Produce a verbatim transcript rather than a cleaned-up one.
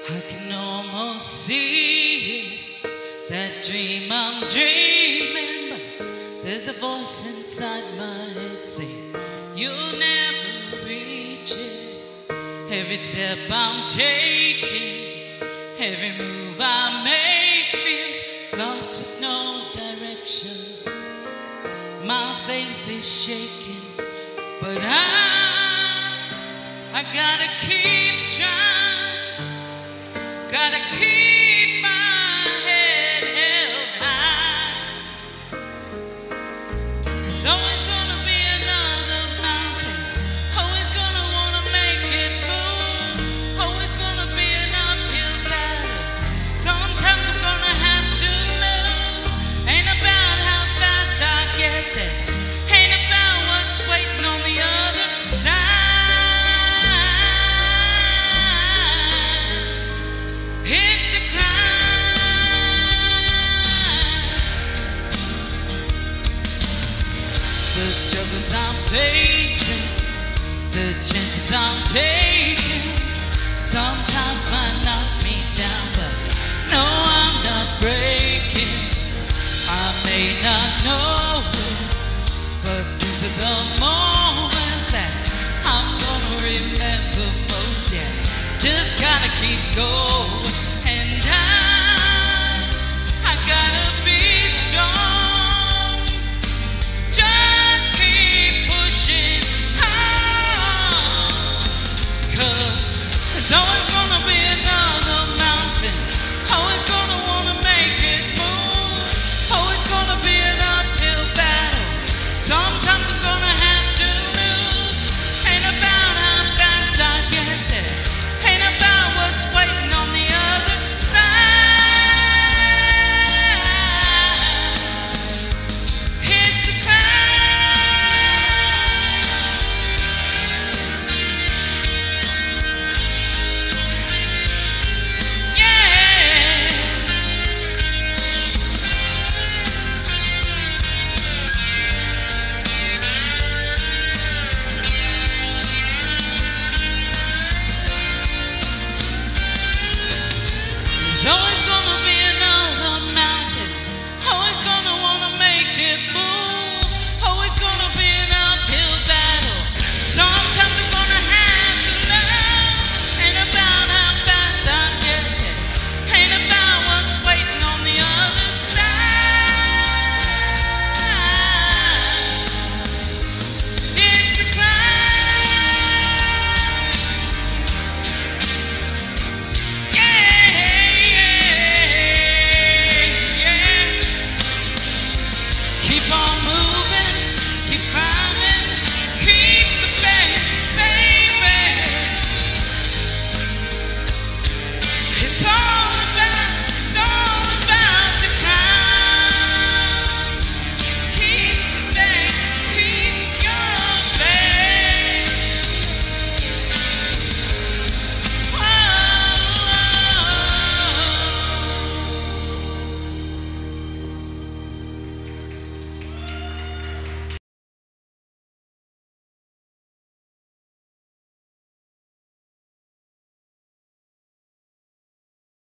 I can almost see it, that dream I'm dreaming, but there's a voice inside my head saying, you'll never reach it. Every step I'm taking, every move I make feels lost with no direction. My faith is shaking, but I, I gotta keep trying. Gotta keep my head held high. There's always gonna be another mountain, always gonna wanna make it move, always gonna be an uphill battle. Sometimes I'm gonna have to lose. Ain't about how fast I get there, ain't about what's waiting on the other side. It's a climb. The struggles I'm facing, the chances I'm taking, sometimes might knock me down, but no, I'm not breaking. I may not know it, but these are the moments that I'm gonna remember most. Yeah, just gotta keep going.